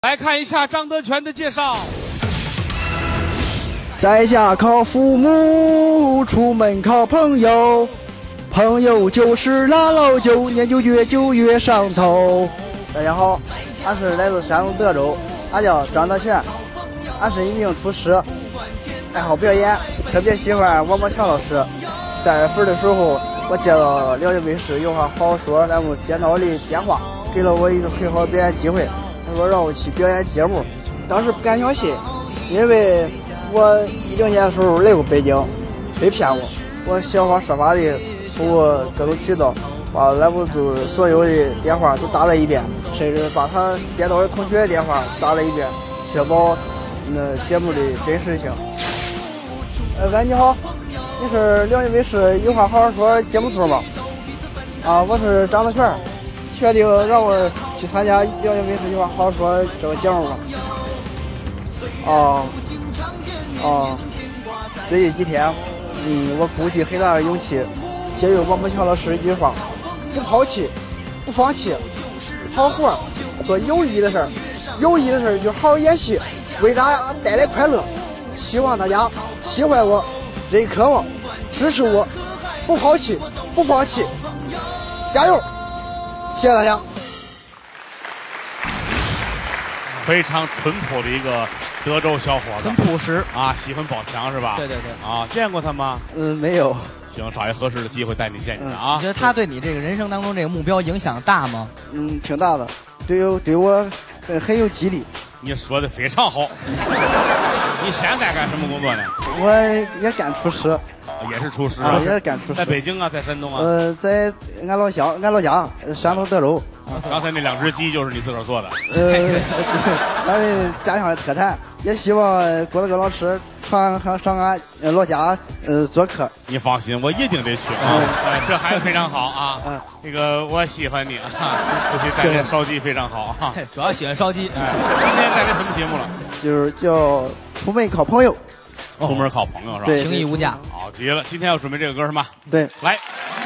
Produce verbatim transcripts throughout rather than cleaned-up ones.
来看一下张德全的介绍。 在家靠父母，出门靠朋友，朋友就是那老酒，年就越酒越上头。大家好，俺是来自山东德州，俺叫张德全，俺是一名厨师，爱好表演，特别喜欢王宝强老师。三月份的时候，我接到辽宁卫视《有话好好说》栏目监导的电话，给了我一个很好的表演机会。他说让我去表演节目，当时不敢相信，因为我一零年的时候来过北京，被骗过。我想方设法的通过各种渠道，把栏目组所有的电话都打了一遍，甚至把他编导的同学的电话打了一遍，确保那节目的真实性。呃，喂，你好，你是辽宁卫视《有话好好说》节目组吗？啊，我是张德全，确定让我去参加辽宁卫视《有话好好说》这个节目吗？哦，哦，最近几天，嗯，我鼓起很大的勇气，借用王宝强老师一句话：不抛弃，不放弃，好活做有意义的事儿，有意义的事儿就好好演戏，为大家带来快乐。希望大家喜欢我，认可我，支持我，不抛弃，不放弃，加油！谢谢大家。 非常淳朴的一个德州小伙子， 很朴实啊，喜欢宝强是吧？ 对对对。 啊，见过他吗？ 嗯，没有。 行，找一合适的机会带你见见他啊。 你觉得他对你这个人生当中这个目标影响大吗？ 嗯，挺大的，对我对我很很有激励。 你说的非常好。你现在干什么工作呢？ 我也干厨师。 也是厨师啊，也是干厨师。 在北京啊，在山东啊？ 呃，在俺老乡，俺老家山东德州。 刚才那两只鸡就是你自个儿做的？ 呃，咱们家乡的特产，也希望郭德纲老师常常上俺老家呃做客。 你放心，我一定得去啊！哎，这孩子非常好啊。嗯，那个我喜欢你啊，尤其带来烧鸡非常好啊。 主要喜欢烧鸡。 哎，今天带来什么节目了？ 就是叫出门靠朋友。 出门靠朋友是吧？ 对， 情义无价。 好极了！今天要准备这个歌是吗？ 对， 来。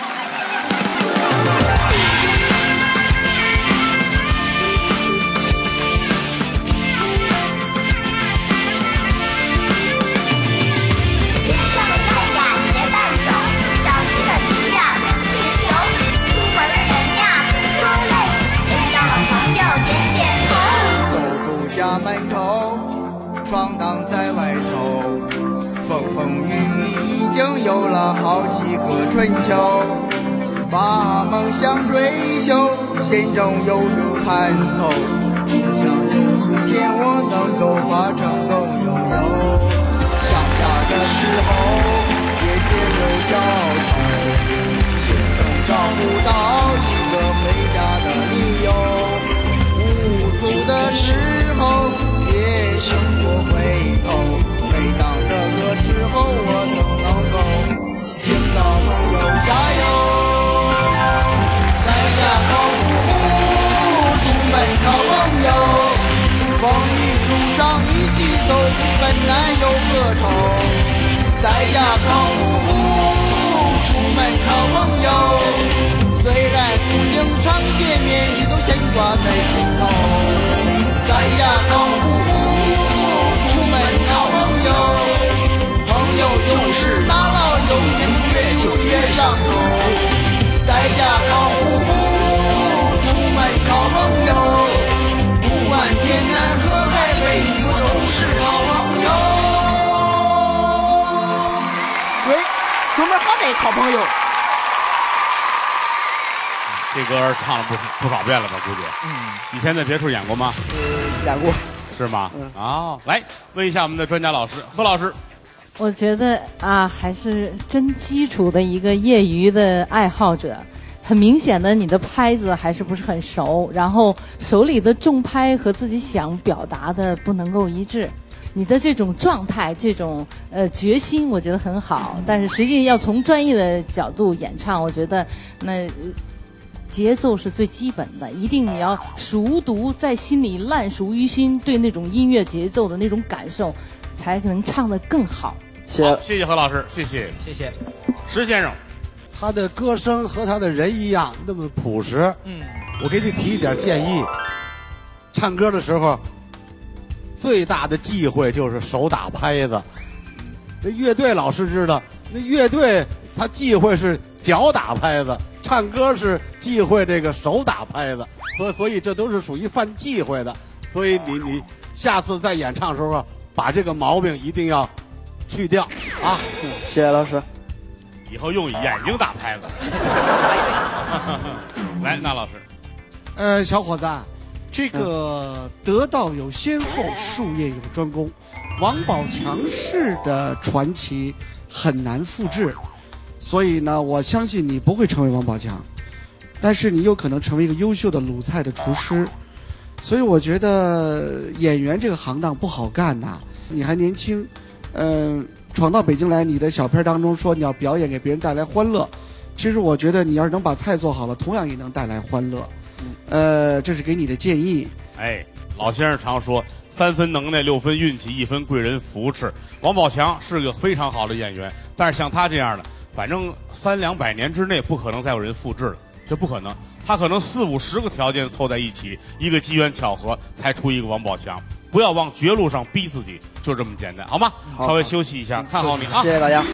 家门口，闯荡在外头，风风雨雨已经有了好几个春秋。把梦想追求，心中有有盼头，只想有一天我能够把成功拥有。想家的时候，也借着摇头，心中找不到一个回家的理由。无助的时候别想过回头，每当这个时候我总能够听到朋友加油。在家靠父母，出门靠朋友，风雨路上一起走，本来有何愁。在家靠父母，出门靠朋友，虽然不经常见面，也都牵挂在心头。在家靠父母，出门靠朋友，朋友就是那老友，越久越上头。在家靠父母，出门靠朋友，不管天南和海北，我都是好朋友。对，出门还得靠朋友。 这歌唱了不不少遍了吧？估计。嗯。以前在别处演过吗？ 呃，演过。 是吗？嗯。哦，来问一下我们的专家老师何老师。 我觉得啊，还是真基础的一个业余的爱好者。很明显的，你的拍子还是不是很熟，然后手里的重拍和自己想表达的不能够一致。你的这种状态，这种呃决心，我觉得很好。但是实际要从专业的角度演唱，我觉得那。节奏是最基本的，一定你要熟读，在心里烂熟于心，对那种音乐节奏的那种感受，才能唱得更好。 谢谢， 谢谢何老师，谢谢， 谢谢。 石先生， 他的歌声和他的人一样那么朴实。嗯，我给你提一点建议，唱歌的时候最大的忌讳就是手打拍子。那乐队老师知道，那乐队他忌讳是脚打拍子，唱歌是忌讳这个手打拍子，所以所以这都是属于犯忌讳的。所以你你下次在演唱的时候，把这个毛病一定要去掉啊！ 谢谢老师。 以后用眼睛打拍子。来，那老师， 呃，小伙子，这个得道有先后，术业有专攻，王宝强式的传奇很难复制，所以呢，我相信你不会成为王宝强，但是你有可能成为一个优秀的鲁菜的厨师，所以我觉得演员这个行当不好干呐，你还年轻，嗯、呃。闯到北京来，你的小片当中说你要表演给别人带来欢乐，其实我觉得你要是能把菜做好了，同样也能带来欢乐。呃，这是给你的建议。 哎，老先生常说三分能耐，六分运气，一分贵人扶持。王宝强是个非常好的演员，但是像他这样的，反正三两百年之内不可能再有人复制了，这不可能。他可能四五十个条件凑在一起，一个机缘巧合才出一个王宝强。不要往绝路上逼自己，就这么简单，好吗？稍微休息一下，看好你啊！ 谢谢大家。